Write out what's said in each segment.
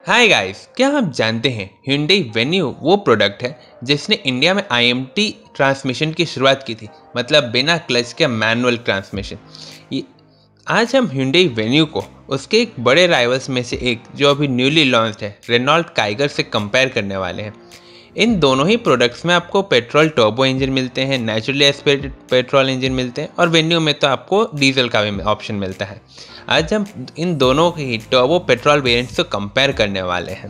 Hi guys, क्या आप जानते हैं Hyundai Venue वो प्रोडक्ट है जिसने इंडिया में IMT ट्रांसमिशन की शुरुआत की थी, मतलब बिना क्लच के मैनुअल ट्रांसमिशन। ये आज हम Hyundai Venue को उसके एक बड़े राइवल्स में से एक जो अभी न्यूली लॉन्च्ड है Renault Kiger से कंपेयर करने वाले हैं। इन दोनों ही प्रोडक्ट्स में आपको पेट्रोल टर्बो इंजन मिलते हैं, नेचुरली एस्पिरेटेड पेट्रोल इंजन मिलते हैं और वेन्यू में तो आपको डीजल का भी ऑप्शन मिलता है। आज हम इन दोनों के ही टर्बो पेट्रोल वेरिएंट्स को कंपेयर करने वाले हैं।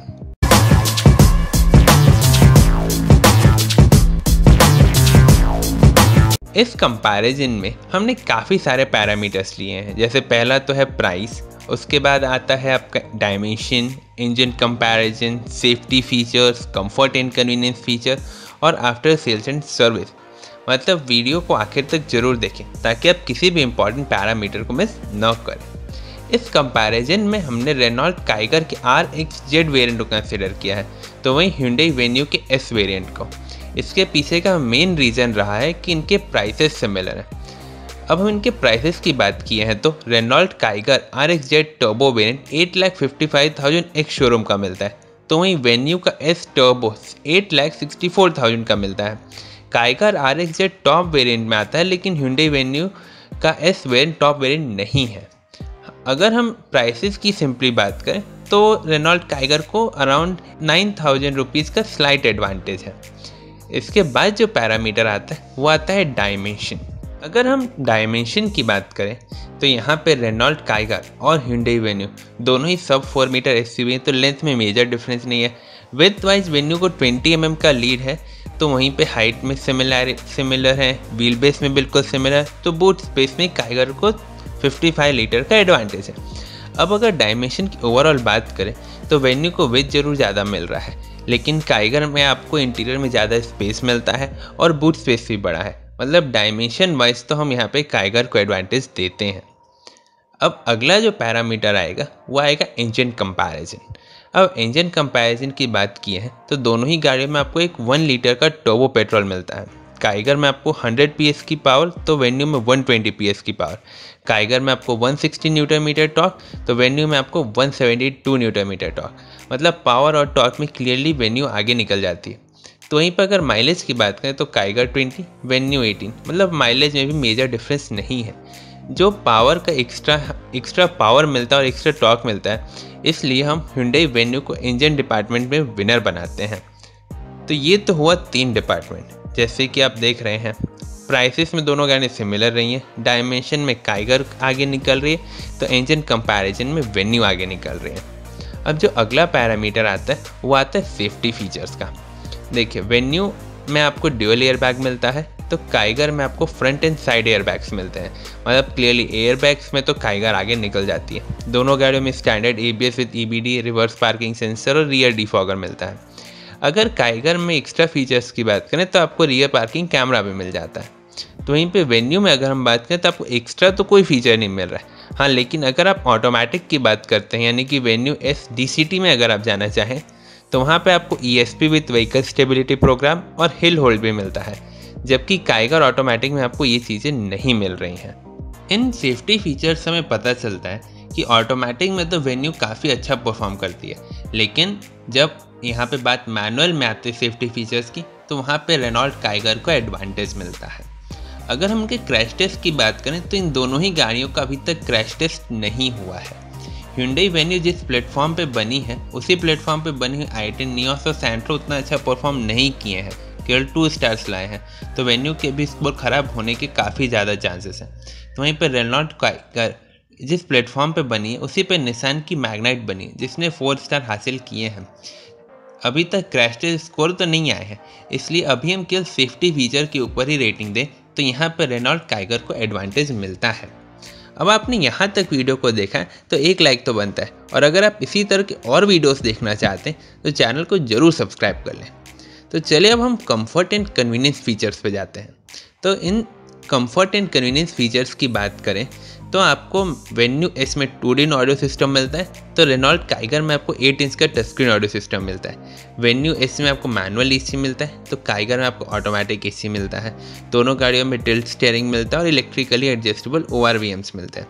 इस कंपैरिजन में हमने काफ़ी सारे पैरामीटर्स लिए हैं, जैसे पहला तो है प्राइस, उसके बाद आता है आपका dimension, engine comparison, safety features, comfort and convenience feature और आफ्टर सेल्स एंड सर्विस। मतलब वीडियो को आखिर तक जरूर देखें ताकि आप किसी भी इंपॉर्टेंट पैरामीटर को मिस न करें। इस कंपैरिजन में हमने रेनॉल्ट काइगर के RXZ वेरिएंट को कंसिडर किया है, तो वहीं Hyundai Venue के S वेरिएंट को। इसके पीछे का मेन रीज़न रहा है कि इनके प्राइसेस सिमिलर हैं। अब हम इनके प्राइसेस की बात किए हैं तो Renault Kiger RXZ turbo variant 8,55,000 ex-showroom का मिलता है, तो वहीं वेन्यू का S टर्बो 8,64,000 का मिलता है। काइगर RXZ टॉप वेरिएंट में आता है, लेकिन Hyundai Venue का S वेरिएंट टॉप वेरिएंट नहीं है। अगर हम प्राइसेस की सिंपली बात करें तो रेनॉल्ट काइगर को अराउंड 9,000 रुपीज़ का स्लाइट एडवांटेज है। इसके बाद जो पैरामीटर आता है वो आता है डायमेंशन। अगर हम डायमेंशन की बात करें तो यहाँ पे रेनॉल्ट काइगर और Hyundai Venue दोनों ही सब 4 मीटर SUV हैं, तो लेंथ में मेजर डिफरेंस नहीं है। विड्थ वाइज वेन्यू को 20 mm का लीड है, तो वहीं पे हाइट में सिमिलर है, व्हील बेस में बिल्कुल सिमिलर, तो बूट स्पेस में काइगर को 55 लीटर का एडवांटेज है। अब अगर डायमेंशन की ओवरऑल बात करें तो वेन्यू को विड्थ जरूर ज़्यादा मिल रहा है, लेकिन काइगर में आपको इंटीरियर में ज़्यादा स्पेस मिलता है और बूट स्पेस भी बड़ा है। मतलब डायमेंशन वाइज तो हम यहाँ पे काइगर को एडवांटेज देते हैं। अब अगला जो पैरामीटर आएगा वो आएगा इंजन कंपैरिजन। अब इंजन कंपैरिजन की बात की है तो दोनों ही गाड़ियों में आपको एक 1 लीटर का टर्बो पेट्रोल मिलता है। काइगर में आपको 100 PS की पावर, तो वेन्यू में 120 PS की पावर। काइगर में आपको 160 न्यूटन मीटर टॉर्क, तो वेन्यू में आपको 172 न्यूटन मीटर टॉर्क। मतलब पावर और टॉर्क में क्लियरली वेन्यू आगे निकल जाती है। तो वहीं पर अगर माइलेज की बात करें तो काइगर 20, वेन्यू 18, मतलब माइलेज में भी मेजर डिफरेंस नहीं है। जो पावर का एक्स्ट्रा पावर मिलता है और एक्स्ट्रा टॉर्क मिलता है, इसलिए हम Hyundai Venue को इंजन डिपार्टमेंट में विनर बनाते हैं। तो ये तो हुआ 3 डिपार्टमेंट। जैसे कि आप देख रहे हैं प्राइसेस में दोनों गाड़ियाँ सिमिलर रही हैं, डायमेंशन में काइगर आगे निकल रही है, तो इंजन कंपैरिजन में वेन्यू आगे निकल रही है। अब जो अगला पैरामीटर आता है वो आता है सेफ्टी फीचर्स का। देखिए, वेन्यू में आपको ड्यूअल एयर बैग मिलता है, तो काइगर में आपको front and side air bags मिलते हैं। मतलब क्लियरली एयर बैग्स में तो काइगर आगे निकल जाती है। दोनों गाड़ियों में standard ABS with EBD, reverse parking sensor और रियर डिफॉगर मिलता है। अगर काइगर में एक्स्ट्रा फीचर्स की बात करें तो आपको रियर पार्किंग कैमरा भी मिल जाता है। तो वहीं पे वेन्यू में अगर हम बात करें तो आपको एक्स्ट्रा तो कोई फीचर नहीं मिल रहा है। हाँ, लेकिन अगर आप ऑटोमेटिक की बात करते हैं, यानी कि वेन्यू S DCT में अगर आप जाना चाहें तो वहाँ पे आपको ESP with vehicle stability program और हिल होल्ड भी मिलता है, जबकि काइगर ऑटोमेटिक में आपको ये चीज़ें नहीं मिल रही हैं। इन सेफ्टी फीचर्स से हमें पता चलता है कि ऑटोमेटिक में तो वेन्यू काफ़ी अच्छा परफॉर्म करती है, लेकिन जब यहाँ पे बात मैनुअल में आती है सेफ्टी फीचर्स की, तो वहाँ पे रेनॉल्ट काइगर को एडवांटेज मिलता है। अगर हम उनके क्रैश टेस्ट की बात करें तो इन दोनों ही गाड़ियों का अभी तक क्रैश टेस्ट नहीं हुआ है। Hyundai Venue जिस प्लेटफॉर्म पे बनी है उसी प्लेटफॉर्म पे बनी हुई i10 नियोस और सैंट्रो उतना अच्छा परफॉर्म नहीं किए हैं, केवल 2 स्टार्स लाए हैं, तो वेन्यू के भी स्कोर ख़राब होने के काफ़ी ज़्यादा चांसेस हैं। तो वहीं पर रेनॉल्ट काइगर जिस प्लेटफॉर्म पे बनी है उसी पे निसान की मैग्नाइट बनी है, जिसने 4 स्टार हासिल किए हैं। अभी तक क्रैश टेस्ट स्कोर तो नहीं आए हैं, इसलिए अभी हम केवल सेफ्टी फीचर के ऊपर ही रेटिंग दें तो यहाँ पर रेनॉल्ट काइगर को एडवांटेज मिलता है। अब आपने यहाँ तक वीडियो को देखा है तो एक लाइक तो बनता है, और अगर आप इसी तरह के और वीडियोस देखना चाहते हैं तो चैनल को ज़रूर सब्सक्राइब कर लें। तो चलिए अब हम कंफर्ट एंड कन्वीनियंस फीचर्स पे जाते हैं। तो इन कंफर्ट एंड कन्वीनियंस फीचर्स की बात करें तो आपको वेन्यू S में 2D ऑडियो सिस्टम मिलता है, तो रेनॉल्ट काइगर में आपको 8 इंच का टच स्क्रीन ऑडियो सिस्टम मिलता है। वेन्यू S में आपको मैनुअल AC मिलता है, तो काइगर में आपको ऑटोमेटिक AC मिलता है। दोनों गाड़ियों में टिल्ट स्टीयरिंग मिलता है और इलेक्ट्रिकली एडजस्टेबल ORVMs मिलते हैं।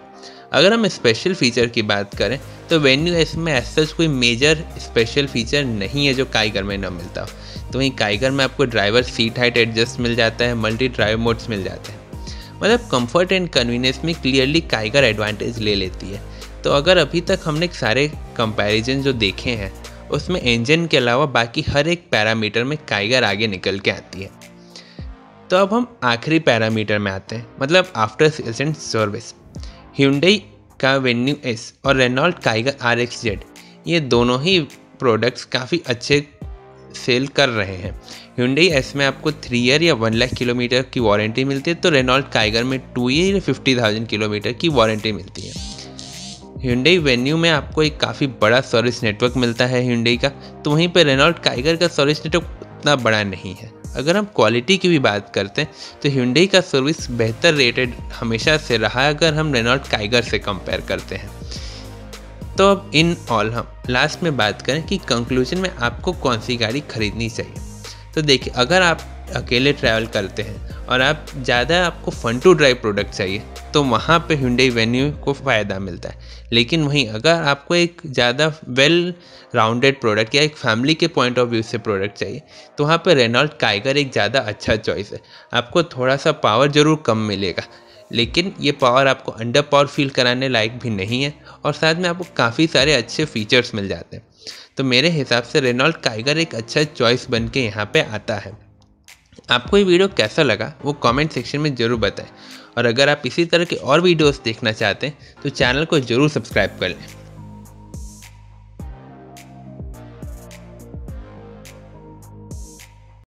अगर हम स्पेशल फीचर की बात करें तो वेन्यू एस में ऐसा कोई मेजर स्पेशल फीचर नहीं है जो काइगर में ना मिलता हो। तो वहीं काइगर में आपको ड्राइवर सीट हाइट एडजस्ट मिल जाता है, मल्टी ड्राइव मोड्स मिल जाते हैं। मतलब कंफर्ट एंड कन्वीनियंस में क्लियरली काइगर एडवांटेज ले लेती है। तो अगर अभी तक हमने सारे कंपैरिजन जो देखे हैं उसमें इंजन के अलावा बाकी हर एक पैरामीटर में काइगर आगे निकल के आती है। तो अब हम आखिरी पैरामीटर में आते हैं, मतलब after sales and service. Hyundai का वेन्यू एस और रेनॉल्ट काइगर RXZ ये दोनों ही प्रोडक्ट्स काफ़ी अच्छे सेल कर रहे हैं। Hyundai एस में आपको 3 ईयर या 1 लाख किलोमीटर की वारंटी मिलती है, तो रेनॉल्ट काइगर में 2 ईयर या 50,000 किलोमीटर की वारंटी मिलती है। Hyundai वेन्यू में आपको एक काफ़ी बड़ा सर्विस नेटवर्क मिलता है Hyundai का, तो वहीं पर रेनॉल्ट काइगर का सर्विस नेटवर्क उतना बड़ा नहीं है। अगर हम क्वालिटी की भी बात करते हैं तो Hyundai का सर्विस बेहतर रेटेड हमेशा से रहा है अगर हम रेनॉल्ट काइगर से कंपेयर करते हैं। तो अब इन ऑल हम लास्ट में बात करें कि कंक्लूजन में आपको कौन सी गाड़ी खरीदनी चाहिए। तो देखिए, अगर आप अकेले ट्रैवल करते हैं और आपको फन टू ड्राइव प्रोडक्ट चाहिए तो वहाँ पे Hyundai वेन्यू को फ़ायदा मिलता है। लेकिन वहीं अगर आपको एक ज़्यादा वेल राउंडेड प्रोडक्ट या एक फैमिली के पॉइंट ऑफ व्यू से प्रोडक्ट चाहिए तो वहाँ पे रेनॉल्ट काइगर एक ज़्यादा अच्छा चॉइस है। आपको थोड़ा सा पावर ज़रूर कम मिलेगा, लेकिन ये पावर आपको अंडर पावर फील कराने लायक भी नहीं है और साथ में आपको काफ़ी सारे अच्छे फीचर्स मिल जाते हैं। तो मेरे हिसाब से रेनॉल्ट काइगर एक अच्छा चॉइस बन के यहाँ पे आता है। आपको ये वीडियो कैसा लगा वो कमेंट सेक्शन में ज़रूर बताएं, और अगर आप इसी तरह के और वीडियोस देखना चाहते हैं तो चैनल को ज़रूर सब्सक्राइब कर लें।